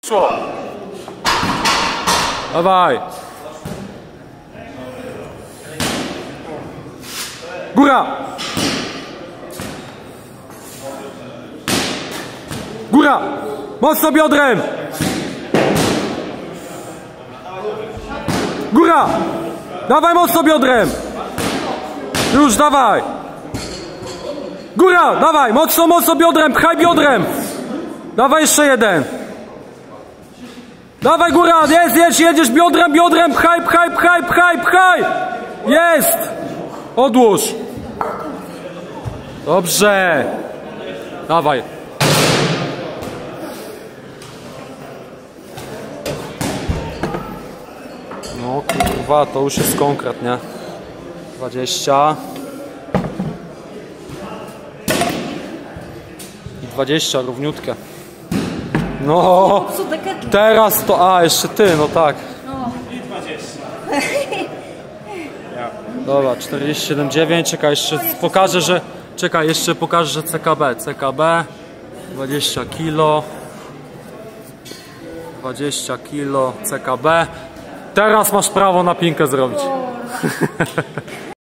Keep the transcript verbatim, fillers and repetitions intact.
Szło. Dawaj. Góra. Góra. Mocno biodrem. Góra. Dawaj mocno biodrem. Już, dawaj. Góra, dawaj, mocno, mocno biodrem, pchaj biodrem. Dawaj jeszcze jeden. Dawaj góra, jest, jest, jedziesz biodrem, biodrem, pchaj, pchaj, pchaj, pchaj, pchaj. Jest. Odłóż. Dobrze. Dawaj. No kurwa, to już jest konkret, nie? dwadzieścia. I dwadzieścia, równiutkie. No, teraz to, a jeszcze ty, no tak. I dwadzieścia. Dobra, czterdzieści siedem dziewięć, czekaj, jeszcze pokażę, że, czekaj, jeszcze pokażę, że C K B, C K B, dwadzieścia kilo, dwadzieścia kilo, C K B, teraz masz prawo na pinkę zrobić.